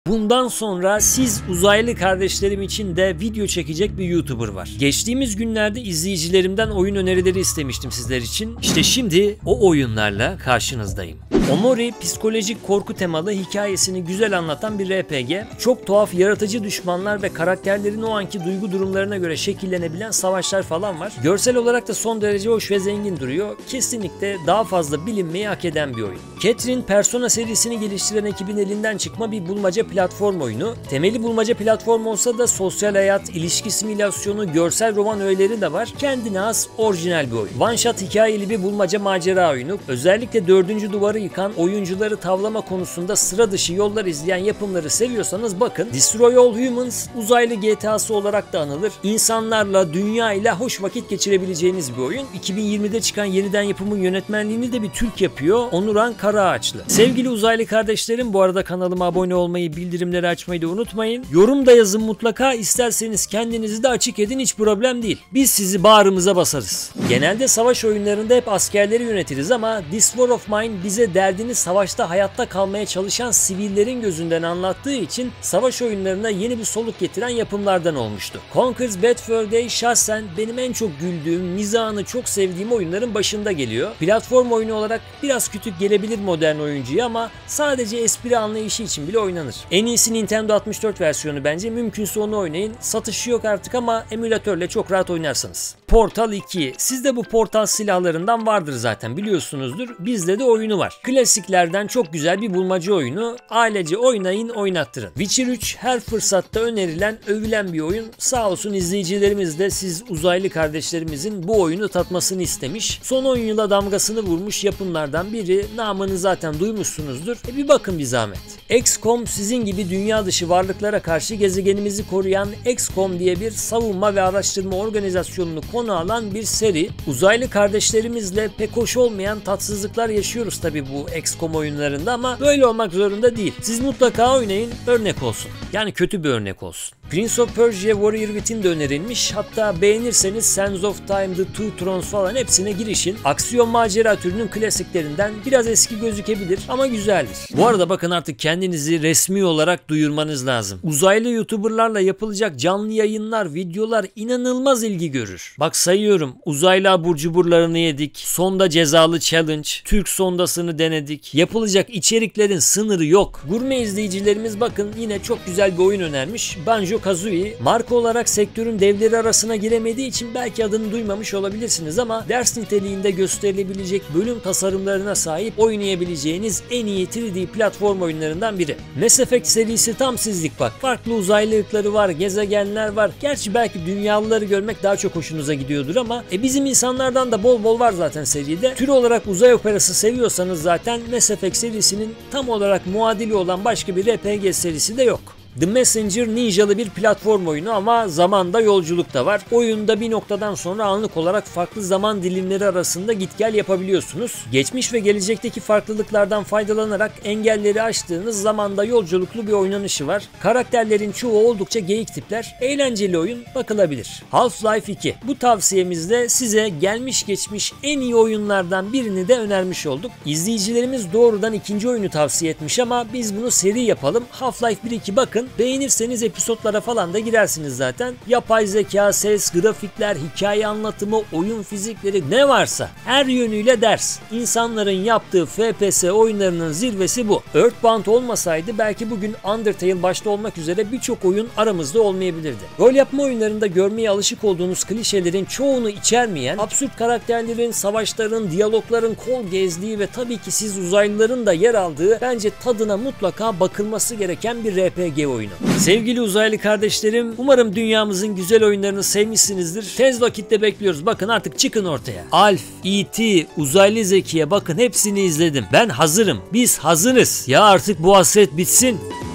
Bundan sonra siz uzaylı kardeşlerim için de video çekecek bir YouTuber var. Geçtiğimiz günlerde izleyicilerimden oyun önerileri istemiştim sizler için. İşte şimdi o oyunlarla karşınızdayım. Omori psikolojik korku temalı hikayesini güzel anlatan bir RPG. Çok tuhaf yaratıcı düşmanlar ve karakterlerin o anki duygu durumlarına göre şekillenebilen savaşlar falan var. Görsel olarak da son derece hoş ve zengin duruyor. Kesinlikle daha fazla bilinmeyi hak eden bir oyun. Catherine Persona serisini geliştiren ekibin elinden çıkma bir bulmaca platform oyunu. Temeli bulmaca platform olsa da sosyal hayat, ilişki simülasyonu, görsel roman öğeleri de var. Kendine has orijinal bir oyun. One shot hikayeli bir bulmaca macera oyunu. Özellikle 4. duvarı yıkan, oyuncuları tavlama konusunda sıra dışı yollar izleyen yapımları seviyorsanız bakın. Destroy All Humans uzaylı GTA'sı olarak da anılır. İnsanlarla, dünya ile hoş vakit geçirebileceğiniz bir oyun. 2020'de çıkan yeniden yapımın yönetmenliğini de bir Türk yapıyor. Onuran Karaağaçlı. Sevgili uzaylı kardeşlerim, bu arada kanalıma abone olmayı, bildirimleri açmayı da unutmayın. Yorum da yazın mutlaka. İsterseniz kendinizi de açık edin, hiç problem değil. Biz sizi bağrımıza basarız. Genelde savaş oyunlarında hep askerleri yönetiriz ama This War of Mine bize derdini savaşta hayatta kalmaya çalışan sivillerin gözünden anlattığı için savaş oyunlarına yeni bir soluk getiren yapımlardan olmuştu. Conker's Bad Fur Day şahsen benim en çok güldüğüm, mizahını çok sevdiğim oyunların başında geliyor. Platform oyunu olarak biraz küçük gelebilir modern oyuncuya ama sadece espri anlayışı için bile oynanır. En iyisi Nintendo 64 versiyonu bence. Mümkünse onu oynayın. Satışı yok artık ama emülatörle çok rahat oynarsınız. Portal 2. Sizde bu Portal silahlarından vardır zaten, biliyorsunuzdur. Bizde de oyunu var. Klasiklerden çok güzel bir bulmaca oyunu. Ailece oynayın, oynattırın. Witcher 3 her fırsatta önerilen, övülen bir oyun. Sağ olsun izleyicilerimiz de siz uzaylı kardeşlerimizin bu oyunu tatmasını istemiş. Son 10 yıla damgasını vurmuş yapımlardan biri. Namını zaten duymuşsunuzdur. Bir bakın bir zahmet. XCOM sizin gibi dünya dışı varlıklara karşı gezegenimizi koruyan XCOM diye bir savunma ve araştırma organizasyonunu konu alan bir seri. Uzaylı kardeşlerimizle pek hoş olmayan tatsızlıklar yaşıyoruz tabi bu XCOM oyunlarında ama böyle olmak zorunda değil. Siz mutlaka oynayın, örnek olsun. Yani kötü bir örnek olsun. Prince of Persia Warrior Within de önerilmiş. Hatta beğenirseniz Sands of Time, The Two Thrones falan hepsine girişin. Aksiyon macera türünün klasiklerinden, biraz eski gözükebilir ama güzeldir. Bu arada bakın, artık kendinizi resmi olarak duyurmanız lazım. Uzaylı YouTuber'larla yapılacak canlı yayınlar, videolar inanılmaz ilgi görür. Bak sayıyorum. Uzaylı abur cuburlarını yedik. Sonda cezalı challenge. Türk sondasını denedik. Yapılacak içeriklerin sınırı yok. Gurme izleyicilerimiz bakın yine çok güzel bir oyun önermiş. Banjo-Kazooie. Marka olarak sektörün devleri arasına giremediği için belki adını duymamış olabilirsiniz ama ders niteliğinde gösterilebilecek bölüm tasarımlarına sahip oynayabileceğiniz en iyi 3D platform oyunlarından biri. Mass Effect serisi tam sizlik bak. Farklı uzaylı ırkları var, gezegenler var. Gerçi belki dünyalıları görmek daha çok hoşunuza gidiyordur ama bizim insanlardan da bol bol var zaten seride. Tür olarak uzay operası seviyorsanız zaten Mass Effect serisinin tam olarak muadili olan başka bir RPG serisi de yok. The Messenger ninjalı bir platform oyunu ama zamanda yolculuk da var. Oyunda bir noktadan sonra anlık olarak farklı zaman dilimleri arasında git gel yapabiliyorsunuz. Geçmiş ve gelecekteki farklılıklardan faydalanarak engelleri aştığınız zamanda yolculuklu bir oynanışı var. Karakterlerin çoğu oldukça geyik tipler. Eğlenceli oyun, bakılabilir. Half-Life 2. Bu tavsiyemizle size gelmiş geçmiş en iyi oyunlardan birini de önermiş olduk. İzleyicilerimiz doğrudan ikinci oyunu tavsiye etmiş ama biz bunu seri yapalım. Half-Life 1-2 bakın. Beğenirseniz episodlara falan da girersiniz zaten. Yapay zeka, ses, grafikler, hikaye anlatımı, oyun fizikleri ne varsa her yönüyle ders. İnsanların yaptığı FPS oyunlarının zirvesi bu. Earthbound olmasaydı belki bugün Undertale başta olmak üzere birçok oyun aramızda olmayabilirdi. Rol yapma oyunlarında görmeye alışık olduğunuz klişelerin çoğunu içermeyen, absürt karakterlerin, savaşların, diyalogların kol gezdiği ve tabii ki siz uzaylıların da yer aldığı, bence tadına mutlaka bakılması gereken bir RPG oyunu. Sevgili uzaylı kardeşlerim, umarım dünyamızın güzel oyunlarını sevmişsinizdir. Tez vakitte bekliyoruz. Bakın artık çıkın ortaya. Alf, E.T., Uzaylı Zeki'ye bakın, hepsini izledim. Ben hazırım. Biz hazırız. Ya artık bu hasret bitsin.